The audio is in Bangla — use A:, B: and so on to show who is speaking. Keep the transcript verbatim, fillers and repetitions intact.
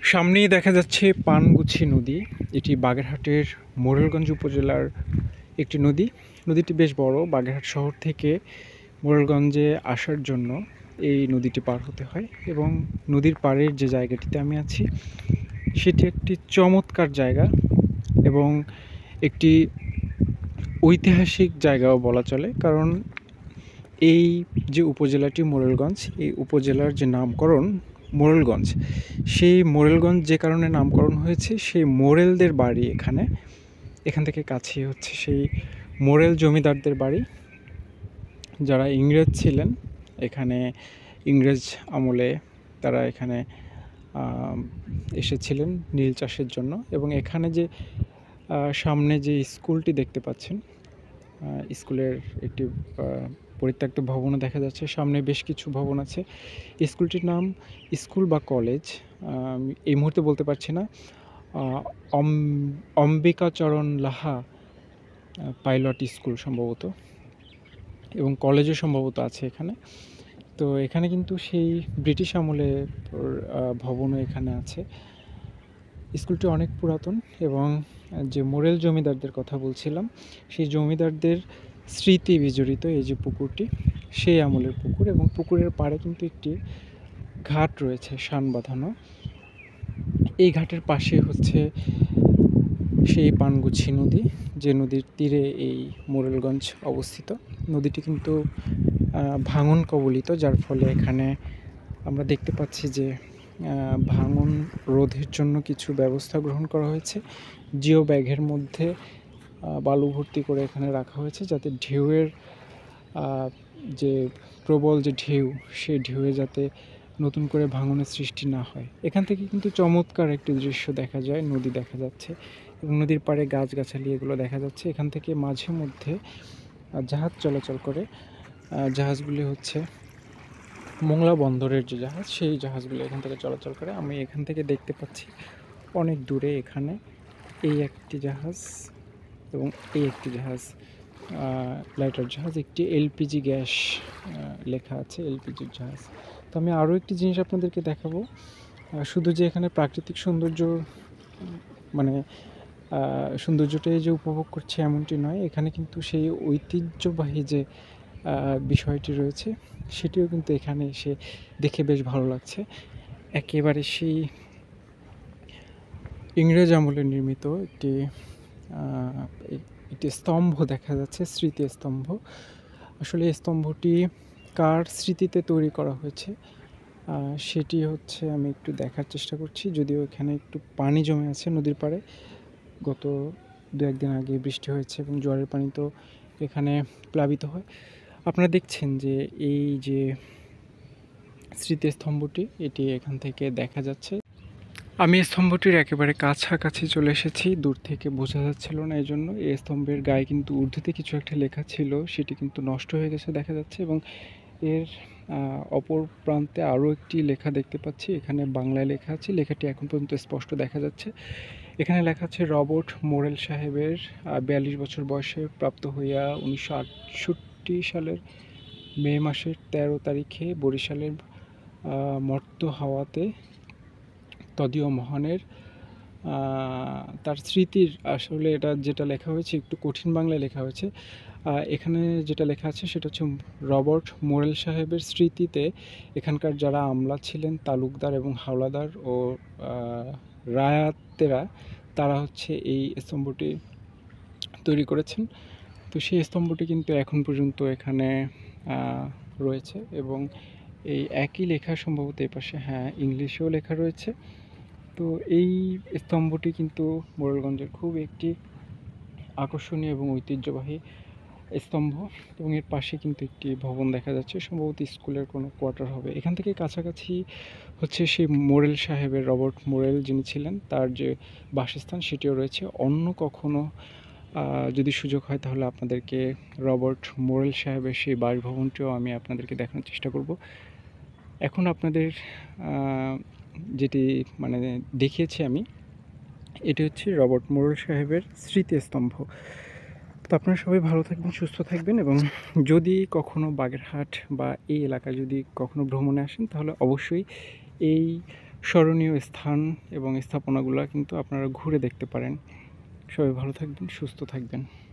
A: সামনেই দেখা যাচ্ছে পানগুছি নদী। এটি বাগেরহাটের মোরেলগঞ্জ উপজেলার একটি নদী। নদীটি বেশ বড়। বাগেরহাট শহর থেকে মোরেলগঞ্জে আসার জন্য এই নদীটি পার হতে হয় এবং নদীর পাড়ের যে জায়গাটিতে আমি আছি সেটি একটি চমৎকার জায়গা এবং একটি ঐতিহাসিক জায়গাও বলা চলে। কারণ এই যে উপজেলাটি মোরেলগঞ্জ, এই উপজেলার যে নামকরণ মোরেলগঞ্জ, সেই মোরেলগঞ্জ যে কারণে নামকরণ হয়েছে সেই মোরেলদের বাড়ি এখানে। এখান থেকে কাছেই হচ্ছে সেই মোরেল জমিদারদের বাড়ি, যারা ইংরেজ ছিলেন। এখানে ইংরেজ আমলে তারা এখানে এসেছিলেন নীল চাষের জন্য। এবং এখানে যে সামনে যে স্কুলটি দেখতে পাচ্ছেন, স্কুলের একটি পরিত্যক্ত ভবনও দেখা যাচ্ছে। সামনে বেশ কিছু ভবন আছে। স্কুলটির নাম স্কুল বা কলেজ এই মুহূর্তে বলতে পারছি না। অম্বিকাচরণ লাহা পাইলট স্কুল সম্ভবত, এবং কলেজও সম্ভবত আছে এখানে। তো এখানে কিন্তু সেই ব্রিটিশ আমলে ভবনও এখানে আছে। স্কুলটি অনেক পুরাতন এবং যে মোরেল জমিদারদের কথা বলছিলাম, সেই জমিদারদের স্মৃতি বিজড়িত এই যে পুকুরটি, সেই আমলের পুকুর। এবং পুকুরের পাড়ে কিন্তু একটি ঘাট রয়েছে শান বাঁধানো। এই ঘাটের পাশে হচ্ছে সেই পানগুছি নদী, যে নদীর তীরে এই মোরেলগঞ্জ অবস্থিত। নদীটি কিন্তু ভাঙন কবলিত, যার ফলে এখানে আমরা দেখতে পাচ্ছি যে ভাঙন রোধের জন্য কিছু ব্যবস্থা গ্রহণ করা হয়েছে। জিও ব্যাগের মধ্যে বালু ভর্তি করে এখানে রাখা হয়েছে, যাতে ঢেউয়ের যে প্রবল যে ঢেউ, সেই ঢেউয়ে যাতে নতুন করে ভাঙনের সৃষ্টি না হয়। এখান থেকে কিন্তু চমৎকার একটি দৃশ্য দেখা যায়, নদী দেখা যাচ্ছে এবং নদীর পাড়ে গাছগাছালি এগুলো দেখা যাচ্ছে। এখান থেকে মাঝে মধ্যে জাহাজ চলাচল করে। জাহাজগুলি হচ্ছে মোংলা বন্দরের যে জাহাজ, সেই জাহাজগুলো এখান থেকে চলাচল করে। আমি এখান থেকে দেখতে পাচ্ছি অনেক দূরে এখানে এই একটি জাহাজ এবং এই একটি জাহাজ, লাইটার জাহাজ, একটি এলপিজি গ্যাস লেখা আছে, এলপিজির জাহাজ। তো আমি আরও একটি জিনিস আপনাদেরকে দেখাবো। শুধু যে এখানে প্রাকৃতিক সৌন্দর্য, মানে সৌন্দর্যটাই যে উপভোগ করছে এমনটি নয়, এখানে কিন্তু সেই ঐতিহ্যবাহী যে বিষয়টি রয়েছে সেটিও কিন্তু এখানে এসে দেখে বেশ ভালো লাগছে। একেবারে সেই ইংরেজ আমলে নির্মিত একটি একটি স্তম্ভ দেখা যাচ্ছে, স্মৃতি স্তম্ভ। আসলে এই স্তম্ভটি কার স্মৃতিতে তৈরি করা হয়েছে সেটি হচ্ছে আমি একটু দেখার চেষ্টা করছি। যদিও এখানে একটু পানি জমে আছে নদীর পাড়ে, গত দু একদিন আগে বৃষ্টি হয়েছে এবং জলের পানি তো এখানে প্লাবিত হয়। আপনারা দেখছেন যে এই যে স্মৃতিস্তম্ভটি, এটি এখান থেকে দেখা যাচ্ছে। আমি স্তম্ভটির একেবারে কাছাকাছি চলে এসেছি, দূর থেকে বোঝা যাচ্ছিল না। এই জন্য এই স্তম্ভের গায়ে কিন্তু উর্দুতে কিছু একটা লেখা ছিল, সেটি কিন্তু নষ্ট হয়ে গেছে দেখা যাচ্ছে। এবং এর অপর প্রান্তে আরও একটি লেখা দেখতে পাচ্ছি, এখানে বাংলায় লেখা আছে। লেখাটি এখন পর্যন্ত স্পষ্ট দেখা যাচ্ছে। এখানে লেখা আছে, রবার্ট মোরেল সাহেবের বিয়াল্লিশ বছর বয়সে প্রাপ্ত হইয়া উনিশশো আটষট্টি সালের মে মাসের তেরো তারিখে বরিশালের মর্ত হাওয়াতে তদীয় মহানের তার স্মৃতির, আসলে এটা যেটা লেখা হয়েছে একটু কঠিন বাংলায় লেখা হয়েছে। এখানে যেটা লেখা আছে সেটা হচ্ছে, রবার্ট মোরেল সাহেবের স্মৃতিতে এখানকার যারা আমলা ছিলেন, তালুকদার এবং হাওলাদার ও রায়াতেরা, তারা হচ্ছে এই স্তম্ভটি তৈরি করেছেন। তো সেই স্তম্ভটি কিন্তু এখন পর্যন্ত এখানে রয়েছে এবং এই একই লেখা সম্ভবত এই পাশে, হ্যাঁ, ইংলিশেও লেখা রয়েছে। তো এই স্তম্ভটি কিন্তু মোরেলগঞ্জের খুব একটি আকর্ষণীয় এবং ঐতিহ্যবাহী স্তম্ভ। এবং এর পাশে কিন্তু একটি ভবন দেখা যাচ্ছে, সম্ভবত স্কুলের কোনো কোয়ার্টার হবে। এখান থেকে কাছাকাছি হচ্ছে সেই মোরেল সাহেবের, রবার্ট মোরেল যিনি ছিলেন, তার যে বাসস্থান সেটিও রয়েছে। অন্য কখনো যদি সুযোগ হয় তাহলে আপনাদেরকে রবার্ট মোরেল সাহেবের সেই বাসভবনটিও আমি আপনাদেরকে দেখানোর চেষ্টা করব। এখন আপনাদের যেটি মানে দেখিয়েছি আমি, এটি হচ্ছে রবার্ট মোরেল সাহেবের স্মৃতিস্তম্ভ। তো আপনারা সবাই ভালো থাকবেন, সুস্থ থাকবেন, এবং যদি কখনো বাগেরহাট বা এই এলাকায় যদি কখনো ভ্রমণে আসেন তাহলে অবশ্যই এই স্মরণীয় স্থান এবং স্থাপনাগুলো কিন্তু আপনারা ঘুরে দেখতে পারেন। সবাই ভালো থাকবেন, সুস্থ থাকবেন।